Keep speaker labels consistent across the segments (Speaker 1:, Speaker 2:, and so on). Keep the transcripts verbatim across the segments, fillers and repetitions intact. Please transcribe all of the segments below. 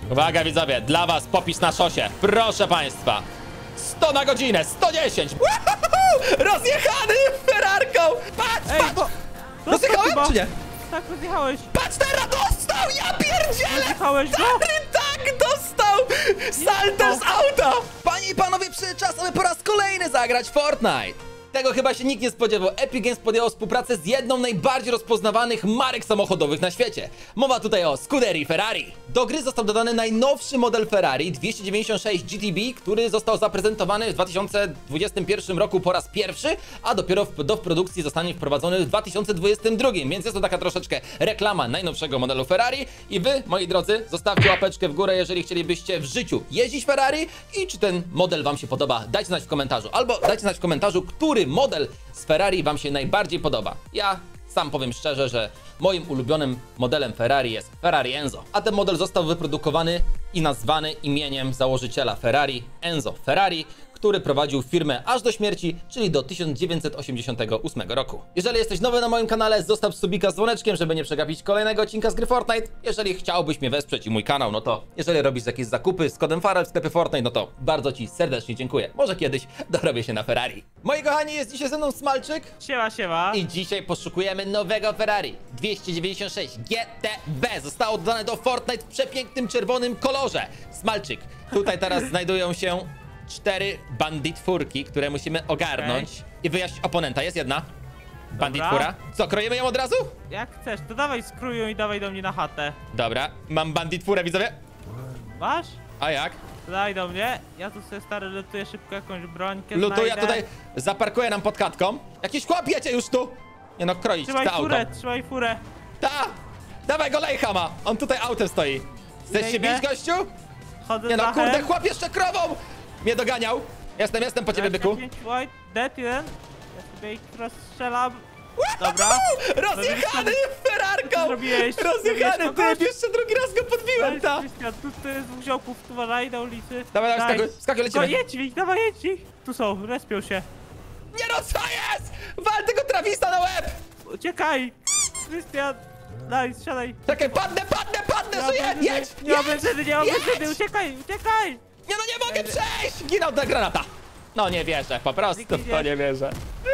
Speaker 1: Uwaga widzowie, dla was popis na szosie. Proszę państwa. sto na godzinę, sto dziesięć. Woohoo! Rozjechany Ferrarką. Patrz,
Speaker 2: Ej,
Speaker 1: patrz.
Speaker 2: bo...
Speaker 1: Rozjechałem
Speaker 2: chyba.
Speaker 1: czy nie?
Speaker 2: Tak, rozjechałeś.
Speaker 1: Patrz teraz, dostał! Ja pierdzielę!
Speaker 2: Rozjechałeś go?
Speaker 1: Stary, tak, dostał! Saltem z auta! Panie i panowie, przyszedł czas, aby po raz kolejny zagrać w Fortnite. Tego chyba się nikt nie spodziewał. Epic Games podjęło współpracę z jedną z najbardziej rozpoznawanych marek samochodowych na świecie. Mowa tutaj o Scuderii Ferrari. Do gry został dodany najnowszy model Ferrari dwieście dziewięćdziesiąt sześć G T B, który został zaprezentowany w dwa tysiące dwudziestym pierwszym roku po raz pierwszy, a dopiero w, do produkcji zostanie wprowadzony w dwa tysiące dwudziestym drugim, więc jest to taka troszeczkę reklama najnowszego modelu Ferrari. I wy, moi drodzy, zostawcie łapeczkę w górę, jeżeli chcielibyście w życiu jeździć Ferrari i czy ten model wam się podoba. Dajcie znać w komentarzu, albo dajcie znać w komentarzu, który model z Ferrari wam się najbardziej podoba. Ja sam powiem szczerze, że moim ulubionym modelem Ferrari jest Ferrari Enzo. A ten model został wyprodukowany i nazwany imieniem założyciela Ferrari, Enzo Ferrari, który prowadził firmę aż do śmierci, czyli do tysiąc dziewięćset osiemdziesiątego ósmego roku. Jeżeli jesteś nowy na moim kanale, zostaw subika z dzwoneczkiem, żeby nie przegapić kolejnego odcinka z gry Fortnite. Jeżeli chciałbyś mnie wesprzeć i mój kanał, no to jeżeli robisz jakieś zakupy z kodem Farel w sklepie Fortnite, no to bardzo ci serdecznie dziękuję. Może kiedyś dorobię się na Ferrari. Moi kochani, jest dzisiaj ze mną Smalczyk.
Speaker 2: Siema, siema.
Speaker 1: I dzisiaj poszukujemy nowego Ferrari dwieście dziewięćdziesiąt sześć G T B. Zostało dodane do Fortnite w przepięknym czerwonym kolorze. Smalczyk, tutaj teraz znajdują się cztery banditfurki, które musimy ogarnąć okay. i wyjaśnić oponenta. Jest jedna banditfura. Co, kroimy ją od razu?
Speaker 2: Jak chcesz, to dawaj skrój ją i dawaj do mnie na chatę.
Speaker 1: Dobra, mam banditfurę, widzowie.
Speaker 2: Masz?
Speaker 1: A jak?
Speaker 2: Daj do mnie. Ja tu sobie stary lutuję szybko jakąś brońkę.
Speaker 1: Lutuję,
Speaker 2: znajdę.
Speaker 1: tutaj zaparkuję nam pod katką. Jakiś chłop jedzie już tu. Nie no, kroić
Speaker 2: Trzymaj
Speaker 1: to auto.
Speaker 2: furę, trzymaj furę.
Speaker 1: Ta! Dawaj go lejchama. On tutaj autem stoi. Chcesz się bić, gościu?
Speaker 2: Chodzę
Speaker 1: Nie no,
Speaker 2: dachem.
Speaker 1: kurde, chłop jeszcze krową mnie doganiał. Jestem, jestem po ciebie, byku.
Speaker 2: White, dead jeden. Ja sobie ich rozstrzelam. Dobra.
Speaker 1: Rozjechany Ferrarką!
Speaker 2: Zrobiłeś.
Speaker 1: Rozjechany, ty, jeszcze drugi raz go podbiłem, ta!
Speaker 2: Krystian, tu to jest dwóch ziołków, uważaj na ulicy.
Speaker 1: Dawaj, dawaj, skakuj, skakuj, lecimy.
Speaker 2: No jedź ich, dawaj jedź ich. Tu są, respią się.
Speaker 1: Nie no, co jest? Wal tego Travisa na łeb!
Speaker 2: Uciekaj! Krystian! Daj, siadaj!
Speaker 1: Czekaj, padnę, padnę, padnę, żyję! Jedź!
Speaker 2: Nie ma
Speaker 1: jedź,
Speaker 2: benzyny, nie ma
Speaker 1: jedź!
Speaker 2: benzyny, uciekaj, uciekaj!
Speaker 1: Nie no, nie mogę przejść! Ginął ta granata! No nie wierzę, po prostu w to nie wierzę.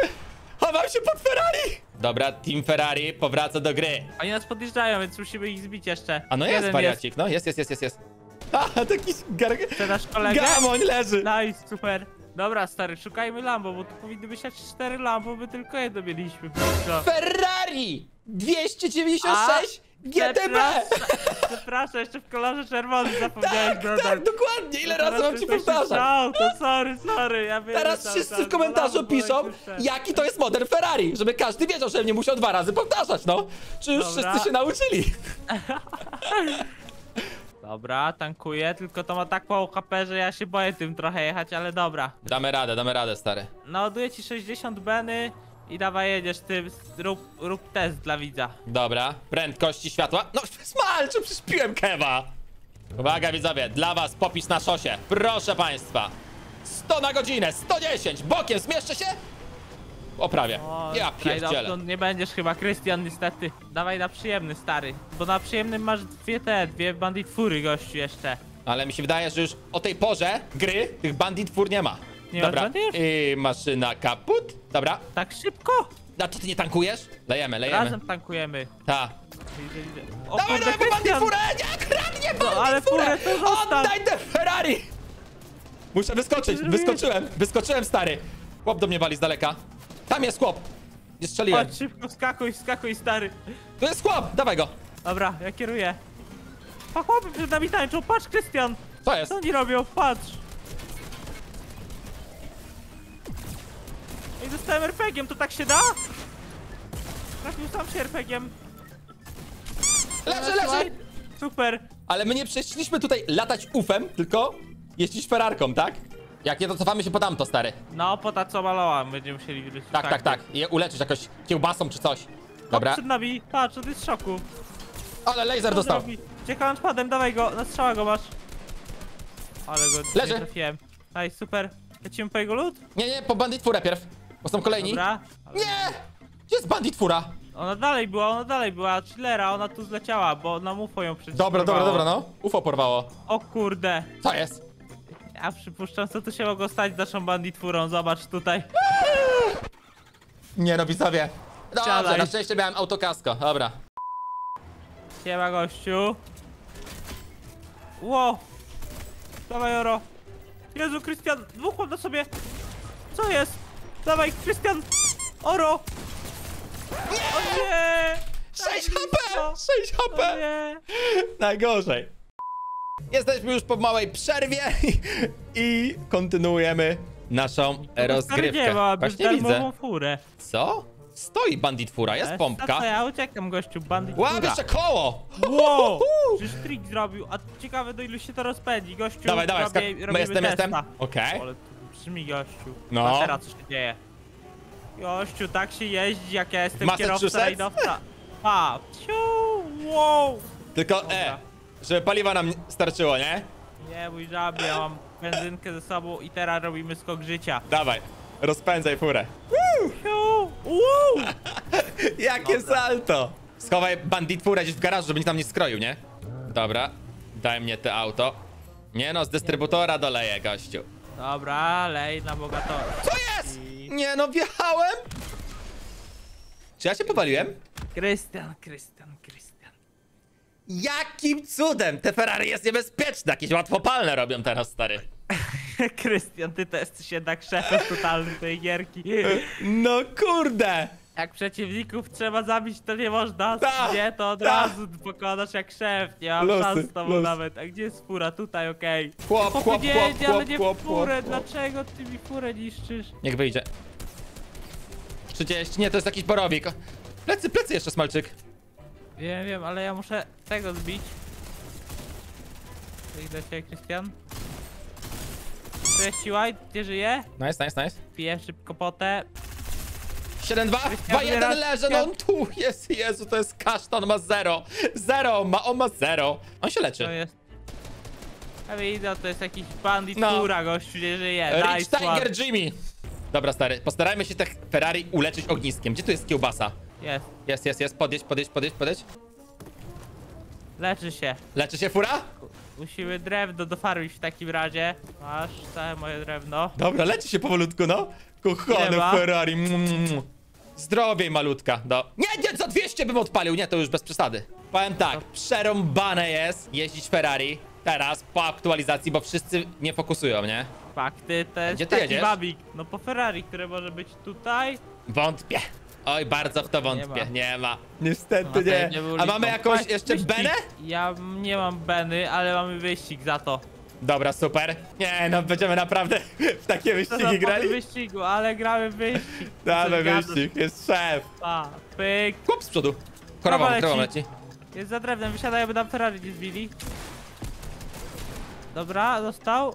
Speaker 1: Chowam się pod Ferrari! Dobra, Team Ferrari powraca do gry.
Speaker 2: Oni nas podjeżdżają, więc musimy ich zbić jeszcze.
Speaker 1: A no jest
Speaker 2: Jeden
Speaker 1: wariacik, no jest, jest, jest, jest, jest. A, taki gar...
Speaker 2: Sprzedasz kolegę?
Speaker 1: gamoń leży.
Speaker 2: Nice, super. Dobra, stary, szukajmy Lambo, bo tu powinny być cztery Lambo, my tylko jedno mieliśmy. No.
Speaker 1: Ferrari dwieście dziewięćdziesiąt sześć G T B!
Speaker 2: Przepraszam, jeszcze w kolorze czerwonym zapomniałeś
Speaker 1: Tak,
Speaker 2: dodać.
Speaker 1: tak, dokładnie, ile razy mam ci powtarzać?
Speaker 2: To sorry, sorry, ja wiem.
Speaker 1: Teraz wszyscy w komentarzu piszą, jaki to jest model Ferrari, żeby każdy wiedział, że mnie musiał dwa razy powtarzać, no. Czy już
Speaker 2: Dobra.
Speaker 1: wszyscy się nauczyli?
Speaker 2: Dobra, tankuję, tylko to ma tak mało H P, że ja się boję tym trochę jechać, ale dobra.
Speaker 1: Damy radę, damy radę, stary.
Speaker 2: Naładuję ci sześćdziesiąt beny i dawaj jedziesz ty, rób, rób test dla widza.
Speaker 1: Dobra, prędkości światła. No, Smalczyk, przecież piłem kewa. Uwaga widzowie, dla was popis na szosie. Proszę państwa. sto na godzinę, sto dziesięć, bokiem, zmieszczę się? Oprawię.
Speaker 2: O,
Speaker 1: Ja pierdzielę.
Speaker 2: no, nie będziesz chyba, Krystian, niestety. Dawaj na przyjemny, stary. Bo na przyjemnym masz dwie te, dwie bandit fury, gościu, jeszcze.
Speaker 1: Ale mi się wydaje, że już o tej porze gry tych bandit fur nie ma.
Speaker 2: Nie ma
Speaker 1: Dobra,
Speaker 2: banditów?
Speaker 1: i maszyna kaput. Dobra.
Speaker 2: Tak szybko?
Speaker 1: A to ty nie tankujesz? Lejemy, lejemy.
Speaker 2: Razem tankujemy.
Speaker 1: Ta.
Speaker 2: Widzę, widzę. O,
Speaker 1: Dawaj,
Speaker 2: kurde,
Speaker 1: dawaj, bandit
Speaker 2: Krystian!
Speaker 1: furę! Nie, kradnie bandit
Speaker 2: No, ale
Speaker 1: furę!
Speaker 2: furę to zostaw.
Speaker 1: Oddaj te Ferrari! Muszę wyskoczyć, wyskoczyłem, wyskoczyłem, stary. Chłop do mnie wali z daleka. Tam jest chłop. Nie strzeliłem.
Speaker 2: Chodź, szybko, skakuj, skakuj, stary.
Speaker 1: Tu jest chłop, dawaj go.
Speaker 2: Dobra, ja kieruję. A chłopy przed nami tańczą, patrz, Krystian!
Speaker 1: Co jest?
Speaker 2: Co oni robią? Patrz! I dostałem er pe giem, to tak się da? Trafił sam się er pe giem.
Speaker 1: Leży, leży!
Speaker 2: Super!
Speaker 1: Ale my nie przeszliśmy tutaj latać ufem, tylko jeździć Ferrarką, tak? Jak nie, to cofamy się po tamto, stary.
Speaker 2: No, po ta co malała, będziemy musieli wrócić.
Speaker 1: Tak, tak, tak. I je uleczyć jakoś kiełbasą czy coś. Dobra.
Speaker 2: Przed nami, patrz, on jest w szoku.
Speaker 1: Ale laser dostał.
Speaker 2: Ucieka launchpadem, dawaj go, na strzała go masz. Ale go
Speaker 1: Leży.
Speaker 2: nie trafiłem. Daj, super. Lecimy po jego lód?
Speaker 1: Nie, nie, po bandit furę pierw. Bo są kolejni.
Speaker 2: Dobra.
Speaker 1: Nie! Gdzie jest bandit fura?
Speaker 2: Ona dalej była, ona dalej była, chillera, ona tu zleciała, bo na mufo ją przecież
Speaker 1: Dobra, dobra,
Speaker 2: porwało.
Speaker 1: dobra, no. U F O porwało.
Speaker 2: O kurde.
Speaker 1: Co jest?
Speaker 2: Ja przypuszczam, co tu się mogło stać z naszą banditfurą, zobacz tutaj.
Speaker 1: Nie no, widzowie. Dobrze,
Speaker 2: Siadaj.
Speaker 1: na szczęście miałem autokasko, dobra.
Speaker 2: Siema gościu. Ło. Dawaj, Oro. Jezu, Krystian, dwóch mam na sobie. Co jest? Dawaj, Krystian. Oro. O nie.
Speaker 1: sześć
Speaker 2: Tak
Speaker 1: H P!
Speaker 2: blisko.
Speaker 1: sześć H
Speaker 2: O
Speaker 1: P!
Speaker 2: nie.
Speaker 1: Najgorzej. Jesteśmy już po małej przerwie i, i kontynuujemy naszą
Speaker 2: Nie
Speaker 1: rozgrywkę.
Speaker 2: ma, bez
Speaker 1: Właśnie widzę.
Speaker 2: darmową furę.
Speaker 1: Co? Stoi bandit fura, jest
Speaker 2: A
Speaker 1: pompka.
Speaker 2: co, ja uciekam, gościu, bandit
Speaker 1: Łap
Speaker 2: fura.
Speaker 1: jeszcze koło!
Speaker 2: Wow! Przecież trik zrobił, a ciekawe do ilu się to rozpędzi, gościu.
Speaker 1: Dawaj, dawaj,
Speaker 2: robię,
Speaker 1: skak-
Speaker 2: robimy
Speaker 1: jestem, jestem.
Speaker 2: testa.
Speaker 1: Okej.
Speaker 2: Ale to brzmi, gościu.
Speaker 1: No.
Speaker 2: No. A teraz co się dzieje? Gościu, tak się jeździ, jak ja jestem
Speaker 1: Massachusetts?
Speaker 2: kierowca rajdowca. Pa! Ciu! Wow!
Speaker 1: Tylko E, żeby paliwa nam starczyło, nie?
Speaker 2: Nie mój żabie, ja mam benzynkę ze sobą i teraz robimy skok życia.
Speaker 1: Dawaj, rozpędzaj furę.
Speaker 2: Ciu! Wow!
Speaker 1: Jakie salto! Schowaj bandit furę gdzieś w garażu, żeby nikt tam nie skroił, nie? Dobra, daj mnie te auto. Nie no, z dystrybutora doleję, gościu.
Speaker 2: Dobra, lej na bogato.
Speaker 1: Co jest? Nie no, wjechałem! Czy ja się powaliłem?
Speaker 2: Krystian, Krystian, Krystian.
Speaker 1: Jakim cudem? Te Ferrari jest niebezpieczne, jakieś łatwopalne robią teraz, stary.
Speaker 2: Krystian, ty to jesteś jednak szefem totalnym tej gierki.
Speaker 1: No kurde!
Speaker 2: Jak przeciwników trzeba zabić, to nie można.
Speaker 1: Ta,
Speaker 2: Nie, to od
Speaker 1: ta.
Speaker 2: razu pokonasz jak szef. Nie mam
Speaker 1: Losy,
Speaker 2: szans z tobą
Speaker 1: losy.
Speaker 2: nawet. A gdzie jest fura? Tutaj, okej.
Speaker 1: Chłop, chłop, chłop,
Speaker 2: Powiedzieć, ale
Speaker 1: chłop,
Speaker 2: nie
Speaker 1: chłop,
Speaker 2: furę.
Speaker 1: chłop, chłop.
Speaker 2: Dlaczego ty mi furę niszczysz?
Speaker 1: Niech wyjdzie. trzydzieści, nie, to jest jakiś borowik. Plecy, plecy jeszcze, smalczyk.
Speaker 2: Wiem, wiem, ale ja muszę tego zbić. Idę się, Krystian. Cześć, White, gdzie żyje?
Speaker 1: Nice, nice, nice.
Speaker 2: Piję szybko potę.
Speaker 1: siedem dwa, dwa jeden
Speaker 2: raz-
Speaker 1: leży, no on tu jest, Jezu, to jest kasztan, on ma zero. Zero, ma, on ma zero. On się
Speaker 2: To
Speaker 1: leczy.
Speaker 2: jest... Ja widzę, to jest jakiś bandit
Speaker 1: No.
Speaker 2: fura, gościu, nie żyje.
Speaker 1: Rich
Speaker 2: Nice one.
Speaker 1: Tiger Jimmy. Dobra, stary, postarajmy się te Ferrari uleczyć ogniskiem. Gdzie tu jest kiełbasa?
Speaker 2: Jest.
Speaker 1: Jest, jest, jest, podjedź, podjedź, podjedź, podjedź.
Speaker 2: Leczy się.
Speaker 1: Leczy się fura?
Speaker 2: Musimy drewno dofarmić w takim razie. Masz całe moje drewno.
Speaker 1: Dobra, leci się powolutku, no. Kochany
Speaker 2: Nie ma.
Speaker 1: Ferrari. Mm, mm. Zdrowiej, malutka. Do... Nie, nie, za dwieście bym odpalił. Nie, to już bez przesady. Powiem tak, przerąbane jest jeździć Ferrari teraz po aktualizacji, bo wszyscy nie fokusują, nie?
Speaker 2: Fakty, to jest
Speaker 1: Gdzie ty
Speaker 2: taki
Speaker 1: jedziesz?
Speaker 2: wabik. No po Ferrari, które może być tutaj.
Speaker 1: Wątpię. Oj, bardzo w to wątpię.
Speaker 2: ma.
Speaker 1: Nie ma. Niestety
Speaker 2: No, to
Speaker 1: nie.
Speaker 2: nie był
Speaker 1: A mamy
Speaker 2: liczbą.
Speaker 1: jakąś
Speaker 2: Patrz,
Speaker 1: jeszcze
Speaker 2: wyścig.
Speaker 1: benę?
Speaker 2: Ja nie mam beny, ale mamy wyścig za to.
Speaker 1: Dobra, super. Nie, no będziemy naprawdę w takie
Speaker 2: To za
Speaker 1: wyścigi grali.
Speaker 2: wyścigu, ale gramy wyścig.
Speaker 1: Damy
Speaker 2: Co gadasz?
Speaker 1: wyścig, jest szef.
Speaker 2: Pa, pyk.
Speaker 1: Chłop z przodu. Korową,
Speaker 2: Krowa
Speaker 1: korową
Speaker 2: leci.
Speaker 1: leci.
Speaker 2: Jest za drewnem, wysiadaj, aby nam Ferrari nie zbili. Dobra, dostał.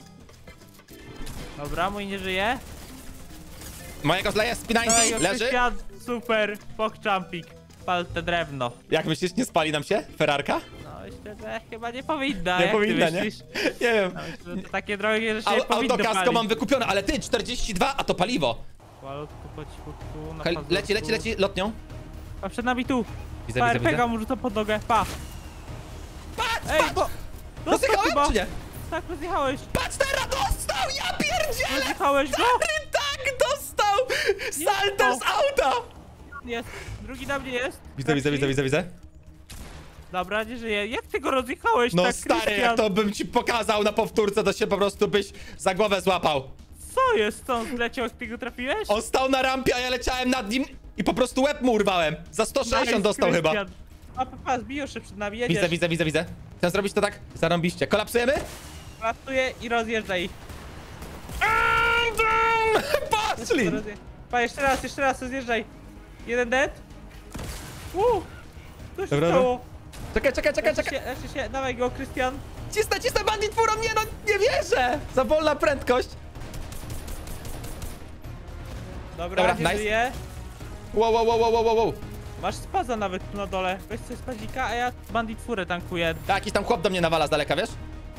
Speaker 2: Dobra, mój nie żyje.
Speaker 1: Mojego zleje z P dziewięćdziesiąt, leży.
Speaker 2: Krystian, super, pokczampik. Pal te drewno.
Speaker 1: Jak myślisz, nie spali nam się Ferrarka?
Speaker 2: No myślę, że chyba nie powinna,
Speaker 1: Nie
Speaker 2: jak
Speaker 1: powinna,
Speaker 2: ty
Speaker 1: nie?
Speaker 2: myślisz?
Speaker 1: Nie wiem.
Speaker 2: No, myślę, że to takie drogie, że się nie
Speaker 1: Au,
Speaker 2: powinno
Speaker 1: autokasko
Speaker 2: palić.
Speaker 1: mam wykupione, ale ty, czterdzieści dwa, a to paliwo.
Speaker 2: Malutku, po cichutku, na
Speaker 1: Hej,
Speaker 2: pazurku.
Speaker 1: leci, leci, leci lotnią.
Speaker 2: A przed nami tu.
Speaker 1: Widzę,
Speaker 2: Pa,
Speaker 1: widzę,
Speaker 2: er pe gie
Speaker 1: widzę.
Speaker 2: mu rzucam pod nogę, pa.
Speaker 1: Patrz,
Speaker 2: Ej,
Speaker 1: patrz!
Speaker 2: bo...
Speaker 1: Rozjechałem,
Speaker 2: chyba.
Speaker 1: czy nie?
Speaker 2: Tak, rozjechałeś.
Speaker 1: Patrz teraz, dostał, ja pierdzielę!
Speaker 2: Rozjechałeś go?
Speaker 1: Stary, tak, dostał! Salter z auta!
Speaker 2: Jest. Drugi na mnie jest.
Speaker 1: Widzę, widzę, widzę, widzę, widzę.
Speaker 2: Dobra, nie żyje. Jak ty go rozjechałeś
Speaker 1: No
Speaker 2: tak,
Speaker 1: stary,
Speaker 2: Krystian?
Speaker 1: jak to bym ci pokazał na powtórce, to się po prostu byś za głowę złapał.
Speaker 2: Co jest? Co on zleciał, jak ty go trafiłeś?
Speaker 1: On stał na rampie, a ja leciałem nad nim i po prostu łeb mu urwałem. Za sto sześćdziesiąt
Speaker 2: Nice,
Speaker 1: dostał chyba.
Speaker 2: Krystian. A papa, zbiją się przed nami, jedziesz.
Speaker 1: Widzę, widzę, widzę, widzę. Chcę zrobić to tak? Zarąbiście. Kolapsujemy?
Speaker 2: Pracuje i rozjeżdża ich.
Speaker 1: Poszli!
Speaker 2: Rozje... Pa, jeszcze raz, jeszcze raz, rozjeżdżaj. Jeden dead. Uuu. Co się
Speaker 1: Dobra,
Speaker 2: stało?
Speaker 1: Czekaj, czekaj, czekaj,
Speaker 2: Leczy
Speaker 1: czekaj.
Speaker 2: się, leczy się, dawaj go, Krystian.
Speaker 1: Cisnę, cisnę bandit furą, nie no, nie wierzę! Za wolna prędkość.
Speaker 2: Dobra,
Speaker 1: Dobra,
Speaker 2: nie
Speaker 1: nice.
Speaker 2: żyje.
Speaker 1: Wow, wow, wow, wow, wow, wow.
Speaker 2: Masz spaza nawet tu na dole. Weź sobie spazika, a ja bandit furę tankuję.
Speaker 1: Tak, jakiś tam chłop do mnie nawala z daleka, wiesz?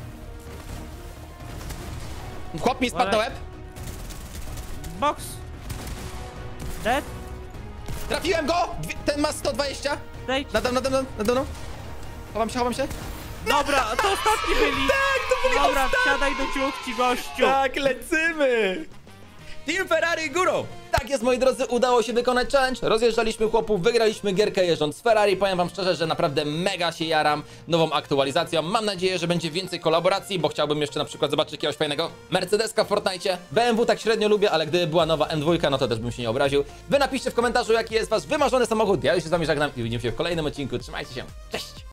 Speaker 1: Chłop mi spadł na
Speaker 2: Ale-
Speaker 1: łeb.
Speaker 2: Box. Dead.
Speaker 1: Trafiłem go! Dwie, ten ma sto dwadzieścia.
Speaker 2: Zejdź.
Speaker 1: Nade mną, nade mną, nade mną. Chowam się, chowam się.
Speaker 2: Dobra, to ostatni byli.
Speaker 1: Tak, to byli
Speaker 2: Dobra,
Speaker 1: ostatni.
Speaker 2: wsiadaj do ciuchci, gościu.
Speaker 1: Tak, lecimy! Team Ferrari górą! Tak jest, moi drodzy, udało się wykonać challenge. Rozjeżdżaliśmy chłopów, wygraliśmy gierkę jeżdżąc z Ferrari. Powiem wam szczerze, że naprawdę mega się jaram nową aktualizacją. Mam nadzieję, że będzie więcej kolaboracji, bo chciałbym jeszcze na przykład zobaczyć jakiegoś fajnego Mercedeska w Fortnite. B M W tak średnio lubię, ale gdyby była nowa M dwa, no to też bym się nie obraził. Wy napiszcie w komentarzu, jaki jest wasz wymarzony samochód. Ja już się z wami żegnam i widzimy się w kolejnym odcinku. Trzymajcie się. Cześć!